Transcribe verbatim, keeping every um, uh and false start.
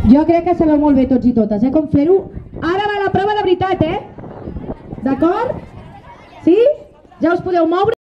Jo crec que sabeu molt bé tots i totes, eh, com fer-ho. Ara va la prova de veritat, eh? D'acord? Sí? Ja us podeu moure?